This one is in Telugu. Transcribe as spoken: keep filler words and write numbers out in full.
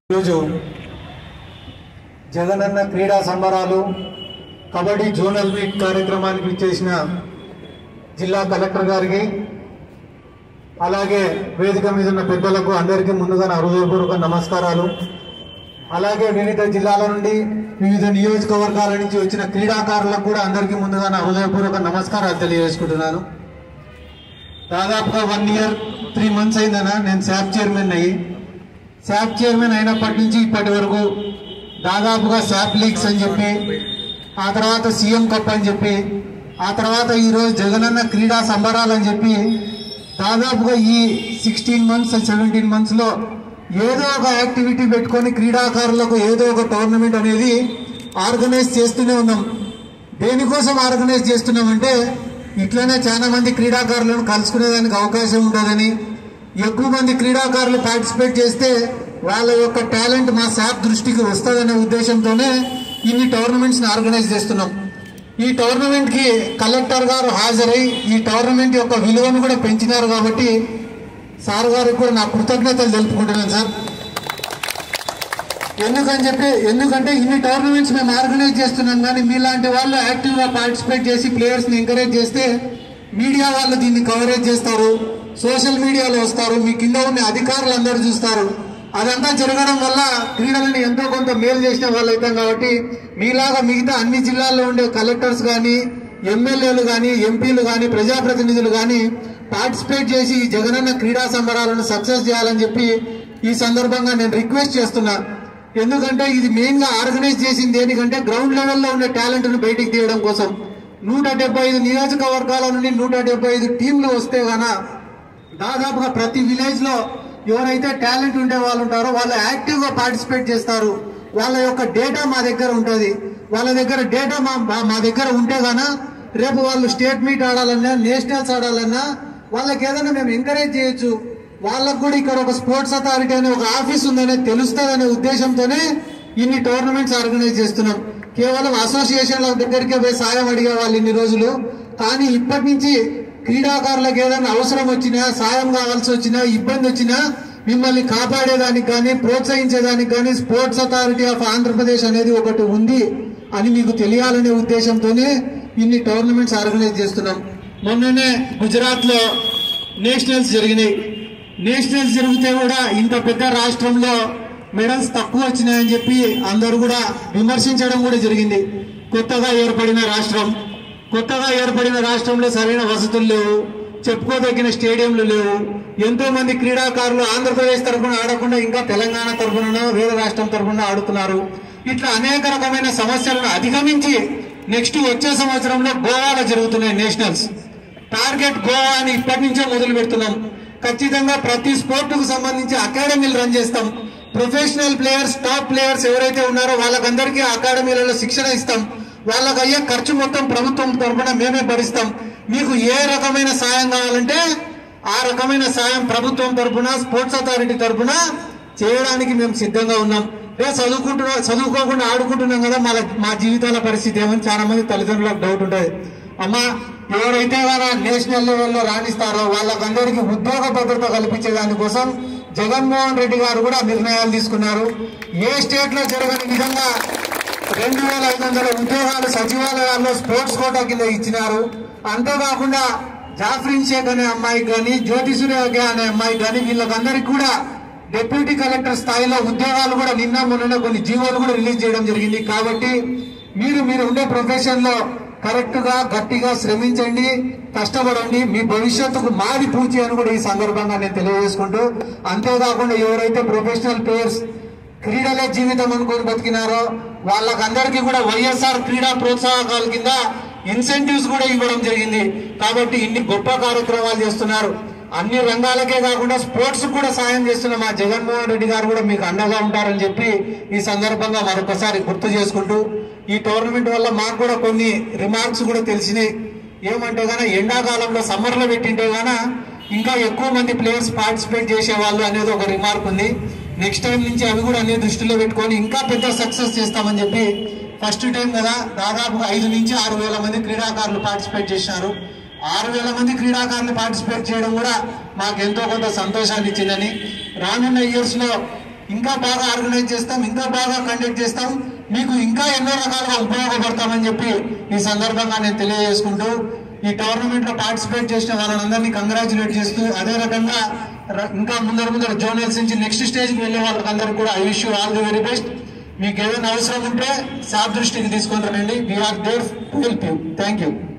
ఈరోజు జగనన్న క్రీడా సంబరాలు కబడ్డీ జోనల్ మీట్ కార్యక్రమానికి చేసిన జిల్లా కలెక్టర్ గారికి అలాగే వేదిక మీద ఉన్న పెద్దలకు అందరికీ ముందుగా నా హృదయపూర్వక నమస్కారాలు. అలాగే వివిధ జిల్లాల నుండి వివిధ నియోజకవర్గాల నుంచి వచ్చిన క్రీడాకారులకు కూడా అందరికీ ముందుగా నా హృదయపూర్వక నమస్కారాలు తెలియజేసుకుంటున్నాను. దాదాపుగా వన్ ఇయర్ త్రీ మంత్స్ అయిందనా నేను శాప్ చైర్మన్ అయ్యి. శాప్ చైర్మన్ అయినప్పటి నుంచి ఇప్పటి వరకు దాదాపుగా శాప్ లీగ్స్ అని చెప్పి, ఆ తర్వాత సీఎం కప్ అని చెప్పి, ఆ తర్వాత ఈరోజు జగనన్న క్రీడా సంబరాలు అని చెప్పి దాదాపుగా ఈ సిక్స్టీన్ మంత్స్ సెవెంటీన్ మంత్స్లో ఏదో ఒక యాక్టివిటీ పెట్టుకొని క్రీడాకారులకు ఏదో ఒక టోర్నమెంట్ అనేది ఆర్గనైజ్ చేస్తూనే ఉన్నాం. దేనికోసం ఆర్గనైజ్ చేస్తున్నామంటే ఇట్లనే చాలా మంది క్రీడాకారులను కలుసుకునేదానికి అవకాశం ఉండదని, ఎక్కువ మంది క్రీడాకారులు పార్టిసిపేట్ చేస్తే వాళ్ళ యొక్క టాలెంట్ మా శాప్ దృష్టికి వస్తుందనే ఉద్దేశంతోనే ఇన్ని టోర్నమెంట్స్ ని ఆర్గనైజ్ చేస్తున్నాం. ఈ టోర్నమెంట్ కి కలెక్టర్ గారు హాజరై ఈ టోర్నమెంట్ యొక్క విలువను కూడా పెంచినారు కాబట్టి సార్ గారికి కూడా నా కృతజ్ఞతలు తెలుపుకుంటున్నాను సార్. ఎందుకని చెప్పి ఎందుకంటే ఇన్ని టోర్నమెంట్స్ మేము ఆర్గనైజ్ చేస్తున్నాం, కానీ మీలాంటి వాళ్ళు యాక్టివ్ గా పార్టిసిపేట్ చేసి ప్లేయర్స్ ని ఎంకరేజ్ చేస్తే మీడియా వాళ్ళు దీన్ని కవరేజ్ చేస్తారు, సోషల్ మీడియాలో వస్తారు, మీ కింద ఉన్న అధికారులు అందరూ చూస్తారు. అదంతా జరగడం వల్ల క్రీడలను ఎంతో కొంత మేలు చేసిన వాళ్ళు అవుతాం. కాబట్టి మీలాగా మిగతా అన్ని జిల్లాల్లో ఉండే కలెక్టర్స్ కానీ, ఎమ్మెల్యేలు కానీ, ఎంపీలు కానీ, ప్రజాప్రతినిధులు కానీ పార్టిసిపేట్ చేసి ఈ జగనన్న క్రీడా సంబరాలను సక్సెస్ చేయాలని చెప్పి ఈ సందర్భంగా నేను రిక్వెస్ట్ చేస్తున్నా. ఎందుకంటే ఇది మెయిన్ గా ఆర్గనైజ్ చేసింది దేనికంటే గ్రౌండ్ లెవెల్లో ఉండే టాలెంట్ ను బయటికి తీయడం కోసం. నూట డెబ్బై ఐదు నియోజకవర్గాల నుండి నూట డెబ్బై ఐదు టీంలు వస్తే గాన దాదాపుగా ప్రతి విలేజ్ లో ఎవరైతే టాలెంట్ ఉండే వాళ్ళు ఉంటారో వాళ్ళు యాక్టివ్ గా పార్టిసిపేట్ చేస్తారు. వాళ్ళ యొక్క డేటా మా దగ్గర ఉంటుంది. వాళ్ళ దగ్గర డేటా మా మా దగ్గర ఉంటే గాన రేపు వాళ్ళు స్టేట్ మీట్ ఆడాలన్నా, నేషనల్స్ ఆడాలన్నా వాళ్ళకి ఏదైనా మేము ఎంకరేజ్ చేయొచ్చు. వాళ్ళకు కూడా ఇక్కడ ఒక స్పోర్ట్స్ అథారిటీ అనే ఒక ఆఫీస్ ఉందనే తెలుస్తుందనే ఉద్దేశంతోనే ఇన్ని టోర్నమెంట్స్ ఆర్గనైజ్ చేస్తున్నాం. కేవలం అసోసియేషన్ల దగ్గరికే పోయి సాయం అడిగే వాళ్ళు ఇన్ని రోజులు, కానీ ఇప్పటి నుంచి క్రీడాకారులకు ఏదైనా అవసరం వచ్చినా, సాయం కావాల్సి వచ్చినా, ఇబ్బంది వచ్చినా మిమ్మల్ని కాపాడేదానికి కానీ, ప్రోత్సహించేదానికి కానీ స్పోర్ట్స్ అథారిటీ ఆఫ్ ఆంధ్రప్రదేశ్ అనేది ఒకటి ఉంది అని మీకు తెలియాలనే ఉద్దేశంతోనే ఇన్ని టోర్నమెంట్స్ ఆర్గనైజ్ చేస్తున్నాం. మొన్ననే గుజరాత్ లో నేషనల్స్ జరిగినాయి. నేషనల్స్ జరిగితే కూడా ఇంత పెద్ద రాష్ట్రంలో మెడల్స్ తక్కువ వచ్చినాయని చెప్పి అందరూ కూడా విమర్శించడం కూడా జరిగింది. కొత్తగా ఏర్పడిన రాష్ట్రం కొత్తగా ఏర్పడిన రాష్ట్రంలో సరైన వసతులు లేవు, చెప్పుకోదగిన స్టేడియంలు లేవు. ఎంతో మంది క్రీడాకారులు ఆంధ్రప్రదేశ్ తరఫున ఆడకుండా ఇంకా తెలంగాణ తరఫున వేరే రాష్ట్రం తరఫున ఆడుతున్నారు. ఇట్లా అనేక రకమైన సమస్యలను అధిగమించి నెక్స్ట్ వచ్చే సంవత్సరంలో గోవాలో జరుగుతున్నాయి నేషనల్స్. టార్గెట్ గోవా అని ఇప్పటి నుంచే మొదలు పెడుతున్నాం. ఖచ్చితంగా ప్రతి స్పోర్ట్ కు సంబంధించి అకాడమీలు రన్ చేస్తాం. ప్రొఫెషనల్ ప్లేయర్స్, టాప్ ప్లేయర్స్ ఎవరైతే ఉన్నారో వాళ్ళకందరికీ అకాడమీలలో శిక్షణ ఇస్తాం. వాళ్ళకి అయ్యే ఖర్చు మొత్తం ప్రభుత్వం తరఫున మేమే భరిస్తాం. మీకు ఏ రకమైన సాయం కావాలంటే ఆ రకమైన సాయం ప్రభుత్వం తరఫున, స్పోర్ట్స్ అథారిటీ తరఫున చేయడానికి మేము సిద్ధంగా ఉన్నాం. రే చదువుకుంటున్నా చదువుకోకుండా ఆడుకుంటున్నాం కదా, మన మా జీవితాల పరిస్థితి ఏమని చాలా మంది తల్లిదండ్రులకు డౌట్ ఉంటుంది. అమ్మా, ఎవరైతే వాళ్ళ నేషనల్ లెవెల్లో రాణిస్తారో వాళ్ళకందరికీ ఉద్యోగ భద్రత కల్పించే దానికోసం జగన్మోహన్ రెడ్డి గారు కూడా నిర్ణయాలు తీసుకున్నారు. ఏ స్టేట్ లో జరగని విధంగా రెండు వేల ఐదు వందల ఉద్యోగాలు సచివాలయాల్లో స్పోర్ట్స్ కోటా కింద ఇచ్చినారు. అంతేకాకుండా జాఫ్రిన్ షేక్ అనే అమ్మాయికి కానీ, జ్యోతి సూర్య అనే అమ్మాయికి కానీ వీళ్ళకందరికీ కూడా డిప్యూటీ కలెక్టర్ స్థాయిలో ఉద్యోగాలు కూడా నిన్న మొన్న కొన్ని జీవోలు కూడా రిలీజ్ చేయడం జరిగింది. కాబట్టి మీరు మీరు ఉండే ప్రొఫెషన్ లో కరెక్ట్ గా గట్టిగా శ్రమించండి, కష్టపడండి. మీ భవిష్యత్తుకు మాది పూచి అని కూడా ఈ సందర్భంగా నేను తెలియజేసుకుంటూ, అంతేకాకుండా ఎవరైతే ప్రొఫెషనల్ ప్లేయర్స్ క్రీడలే జీవితం అనుకుని బతికినారో వాళ్ళకందరికీ కూడా వైఎస్ఆర్ క్రీడా ప్రోత్సాహకాల కింద ఇన్సెంటివ్స్ కూడా ఇవ్వడం జరిగింది. కాబట్టి ఇన్ని గొప్ప కార్యక్రమాలు చేస్తున్నారు. అన్ని రంగాలకే కాకుండా స్పోర్ట్స్ కూడా సాయం చేస్తున్న మా జగన్మోహన్ రెడ్డి గారు కూడా మీకు అండగా ఉంటారని చెప్పి ఈ సందర్భంగా మరొకసారి గుర్తు చేసుకుంటూ, ఈ టోర్నమెంట్ వల్ల మాకు కూడా కొన్ని రిమార్క్స్ కూడా తెలిసినాయి. ఏమంటే గాన ఎండాకాలంలో సమ్మర్ లో పెట్టింటే గాన ఇంకా ఎక్కువ మంది ప్లేయర్స్ పార్టిసిపేట్ చేసేవాళ్ళు అనేది ఒక రిమార్క్ ఉంది. నెక్స్ట్ టైం నుంచి అవి కూడా అన్ని దృష్టిలో పెట్టుకొని ఇంకా పెద్ద సక్సెస్ చేస్తామని చెప్పి, ఫస్ట్ టైం కదా దాదాపుగా ఐదు నుంచి ఆరు వేల మంది క్రీడాకారులు పార్టిసిపేట్ చేశారు. ఆరు వేల మంది క్రీడాకారులు పార్టిసిపేట్ చేయడం కూడా మాకు ఎంతో కొంత సంతోషాన్ని ఇచ్చిందని, రానున్న ఇయర్స్ లో ఇంకా బాగా ఆర్గనైజ్ చేస్తాం, ఇంకా బాగా కండక్ట్ చేస్తాం, మీకు ఇంకా ఎన్నో రకాలుగా ఉపయోగపడతామని చెప్పి ఈ సందర్భంగా నేను తెలియజేసుకుంటూ ఈ టోర్నమెంట్ లో పార్టిసిపేట్ చేసిన వాళ్ళందరినీ కంగ్రాచులేట్ చేస్తూ అదే రకంగా ఇంకా ముందర ముందర జోనల్స్ నుంచి నెక్స్ట్ స్టేజ్ కి వెళ్ళే వాళ్ళకందరికీ కూడా I wish you all the very best. మీకు ఏదైనా అవసరం ఉంటే సార్ దృష్టికి తీసుకొని రండి. We are there to help you. Thank you.